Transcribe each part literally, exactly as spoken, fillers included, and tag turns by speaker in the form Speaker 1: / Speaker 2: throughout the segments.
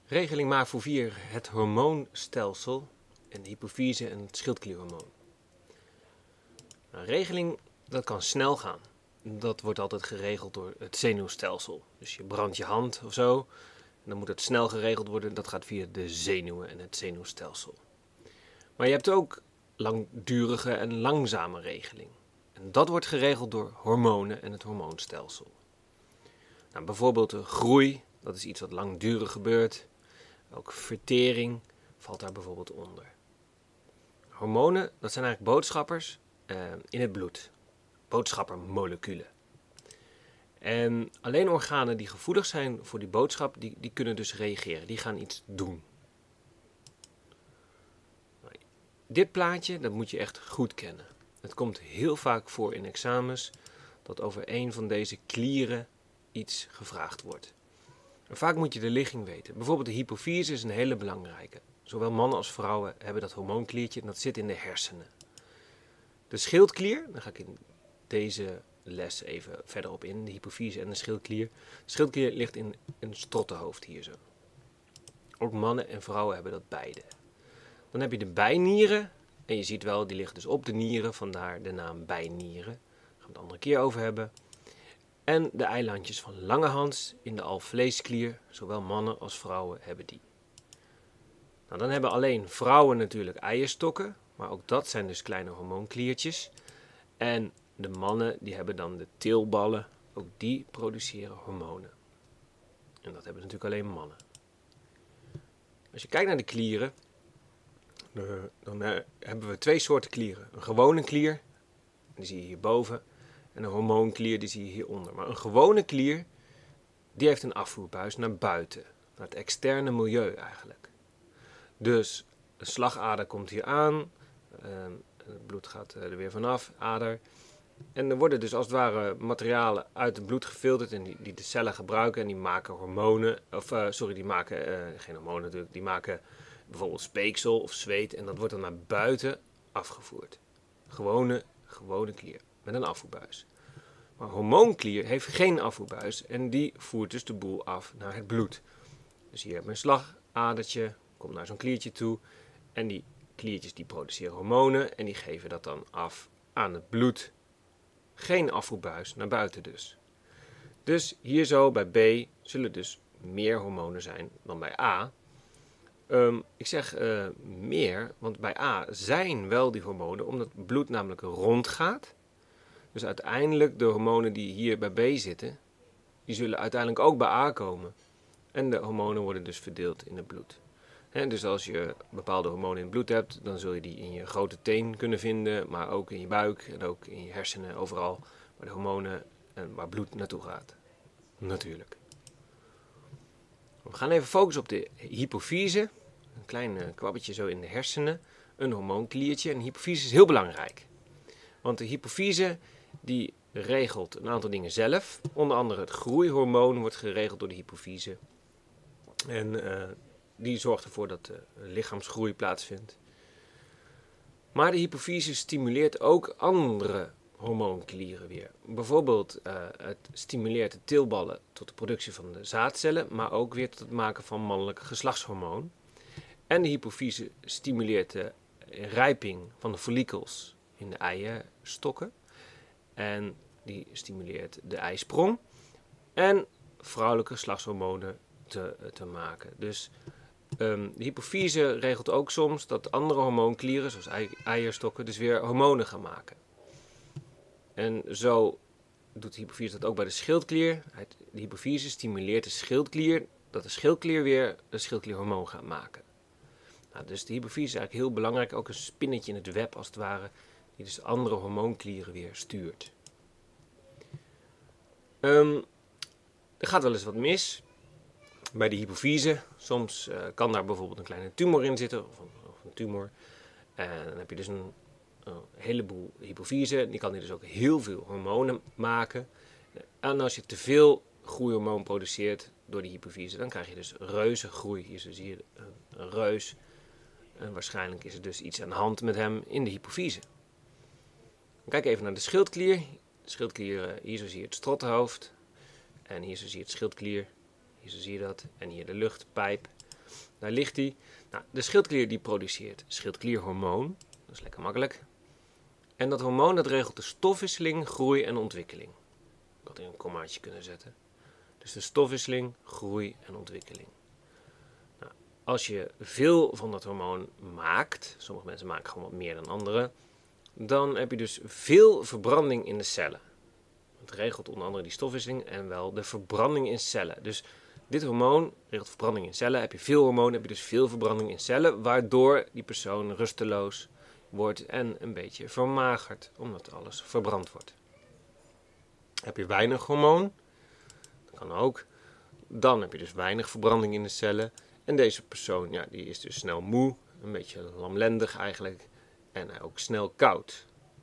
Speaker 1: Regeling M A V O vier, het hormoonstelsel en de hypofyse en het schildklierhormoon. Nou, regeling, dat kan snel gaan. Dat wordt altijd geregeld door het zenuwstelsel. Dus je brandt je hand of zo, en dan moet het snel geregeld worden. Dat gaat via de zenuwen en het zenuwstelsel. Maar je hebt ook langdurige en langzame regeling. En dat wordt geregeld door hormonen en het hormoonstelsel. Nou, bijvoorbeeld de groei, dat is iets wat langdurig gebeurt. Ook vertering valt daar bijvoorbeeld onder. Hormonen, dat zijn eigenlijk boodschappers uh, in het bloed. Boodschappermoleculen. En alleen organen die gevoelig zijn voor die boodschap, die, die kunnen dus reageren. Die gaan iets doen. Dit plaatje, dat moet je echt goed kennen. Het komt heel vaak voor in examens dat over een van deze klieren iets gevraagd wordt. En vaak moet je de ligging weten. Bijvoorbeeld de hypofyse is een hele belangrijke. Zowel mannen als vrouwen hebben dat hormoonkliertje en dat zit in de hersenen. De schildklier, daar ga ik in deze les even verder op in, de hypofyse en de schildklier. De schildklier ligt in een strottenhoofd hier zo. Ook mannen en vrouwen hebben dat beide. Dan heb je de bijnieren en je ziet wel, die liggen dus op de nieren, vandaar de naam bijnieren. Daar gaan we het een andere keer over hebben. En de eilandjes van Langerhans in de alvleesklier, zowel mannen als vrouwen hebben die. Nou, dan hebben alleen vrouwen natuurlijk eierstokken, maar ook dat zijn dus kleine hormoonkliertjes. En de mannen die hebben dan de teelballen, ook die produceren hormonen. En dat hebben natuurlijk alleen mannen. Als je kijkt naar de klieren, dan hebben we twee soorten klieren. Een gewone klier, die zie je hierboven. En een hormoonklier, die zie je hieronder. Maar een gewone klier, die heeft een afvoerbuis naar buiten. Naar het externe milieu eigenlijk. Dus de slagader komt hier aan. Het bloed gaat er weer vanaf, ader. En er worden dus als het ware materialen uit het bloed gefilterd. En die, die de cellen gebruiken. En die maken hormonen. Of uh, sorry, die maken uh, geen hormonen natuurlijk. Die maken bijvoorbeeld speeksel of zweet. En dat wordt dan naar buiten afgevoerd. Gewone, gewone klier. Met een afvoerbuis. Maar hormoonklier heeft geen afvoerbuis en die voert dus de boel af naar het bloed. Dus hier heb je een slagadertje, komt naar zo'n kliertje toe en die kliertjes die produceren hormonen en die geven dat dan af aan het bloed. Geen afvoerbuis naar buiten dus. Dus hier zo bij B zullen dus meer hormonen zijn dan bij A. Um, ik zeg uh, meer, want bij A zijn wel die hormonen omdat het bloed namelijk rondgaat. Dus uiteindelijk de hormonen die hier bij B zitten, die zullen uiteindelijk ook bij A komen. En de hormonen worden dus verdeeld in het bloed. He, dus als je bepaalde hormonen in het bloed hebt, dan zul je die in je grote teen kunnen vinden, maar ook in je buik en ook in je hersenen, overal waar de hormonen en waar bloed naartoe gaat. Natuurlijk. We gaan even focussen op de hypofyse. Een klein kwabbetje zo in de hersenen. Een hormoonkliertje. En de hypofyse is heel belangrijk. Want de hypofyse die regelt een aantal dingen zelf. Onder andere het groeihormoon wordt geregeld door de hypofyse. En uh, die zorgt ervoor dat de lichaamsgroei plaatsvindt. Maar de hypofyse stimuleert ook andere hormoonklieren weer. Bijvoorbeeld uh, het stimuleert de teelballen tot de productie van de zaadcellen, maar ook weer tot het maken van mannelijk geslachtshormoon. En de hypofyse stimuleert de rijping van de follicels in de eierstokken. En die stimuleert de eisprong. En vrouwelijke geslachtshormonen te, te maken. Dus um, de hypofyse regelt ook soms dat andere hormoonklieren, zoals ei, eierstokken, dus weer hormonen gaan maken. En zo doet de hypofyse dat ook bij de schildklier. De hypofyse stimuleert de schildklier, dat de schildklier weer een schildklierhormoon gaat maken. Nou, dus de hypofyse is eigenlijk heel belangrijk, ook een spinnetje in het web als het ware, die dus andere hormoonklieren weer stuurt. Um, er gaat wel eens wat mis bij de hypofyse. Soms uh, kan daar bijvoorbeeld een kleine tumor in zitten, of een, of een tumor. En dan heb je dus een, een heleboel hypofyse. Die kan die dus ook heel veel hormonen maken. En als je te veel groeihormoon produceert door die hypofyse, dan krijg je dus reuzengroei. Hier zo zie je een, een reus. En waarschijnlijk is er dus iets aan de hand met hem in de hypofyse. Kijk even naar de schildklier. De schildklier, hier zo zie je het strottenhoofd. En hier zo zie je het schildklier. Hier zo zie je dat. En hier de luchtpijp. Daar ligt hij. Nou, de schildklier die produceert schildklierhormoon. Dat is lekker makkelijk. En dat hormoon dat regelt de stofwisseling, groei en ontwikkeling. Ik had in een kommaatje kunnen zetten. Dus de stofwisseling, groei en ontwikkeling. Nou, als je veel van dat hormoon maakt, sommige mensen maken gewoon wat meer dan anderen, dan heb je dus veel verbranding in de cellen. Het regelt onder andere die stofwisseling en wel de verbranding in cellen. Dus dit hormoon regelt verbranding in cellen. Heb je veel hormoon, heb je dus veel verbranding in cellen, waardoor die persoon rusteloos wordt en een beetje vermagert, omdat alles verbrand wordt. Heb je weinig hormoon, dat kan ook, dan heb je dus weinig verbranding in de cellen. En deze persoon, ja, die is dus snel moe, een beetje lamlendig eigenlijk, en ook snel koud.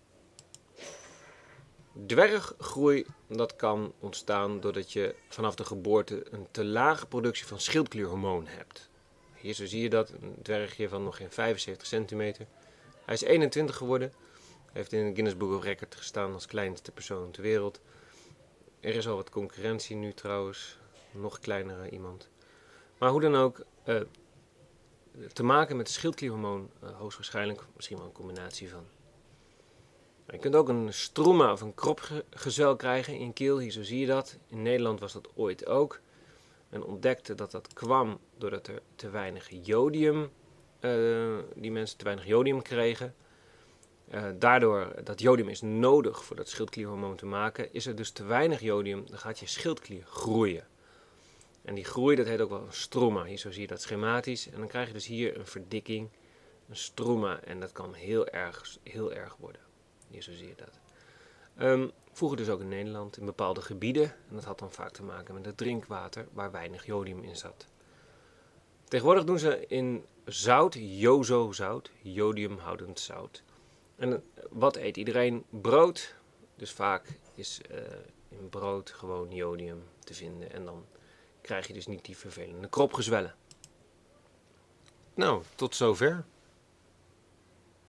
Speaker 1: Dwerggroei, dat kan ontstaan doordat je vanaf de geboorte een te lage productie van schildklierhormoon hebt. Hier zo zie je dat, een dwergje van nog geen vijfenzeventig centimeter. Hij is eenentwintig geworden, heeft in het Guinness Book of Records gestaan als kleinste persoon ter wereld. Er is al wat concurrentie nu trouwens, nog kleinere iemand. Maar hoe dan ook, uh, te maken met schildklierhormoon, uh, hoogstwaarschijnlijk, misschien wel een combinatie van. Je kunt ook een struma of een kropgezwel krijgen in je keel, hier zo zie je dat. In Nederland was dat ooit ook. Men ontdekte dat dat kwam doordat er te weinig jodium, uh, die mensen te weinig jodium kregen. Uh, daardoor, dat jodium is nodig voor dat schildklierhormoon te maken, is er dus te weinig jodium, dan gaat je schildklier groeien. En die groei, dat heet ook wel een struma, hier zo zie je dat schematisch. En dan krijg je dus hier een verdikking, een struma, en dat kan heel erg, heel erg worden. Hier zo zie je dat. Um, vroeger dus ook in Nederland, in bepaalde gebieden. En dat had dan vaak te maken met het drinkwater, waar weinig jodium in zat. Tegenwoordig doen ze in zout, jozo-zout, jodiumhoudend zout. En wat eet iedereen? Brood. Dus vaak is uh, in brood gewoon jodium te vinden. En dan krijg je dus niet die vervelende kropgezwellen. Nou, tot zover.